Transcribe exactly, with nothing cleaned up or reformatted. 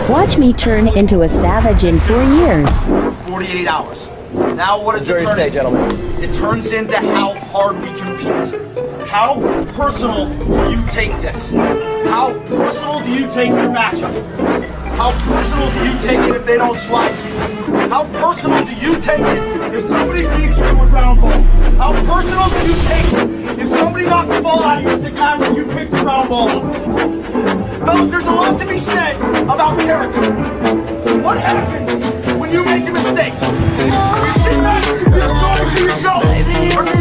Watch me turn into a savage in four years. forty-eight hours. Now what does it turn into? Gentlemen. It turns into how hard we compete. How personal do you take this? How personal do you take your matchup? How personal do you take it if they don't slide to you? How personal do you take it if somebody beats you to a ground ball? How personal do you take it if somebody knocks the ball out of your stick hammer and you pick the ground ball up? Fellas, there's a lot to be said about character. What happens when you make a mistake? You sit back, you enjoy it to yourself.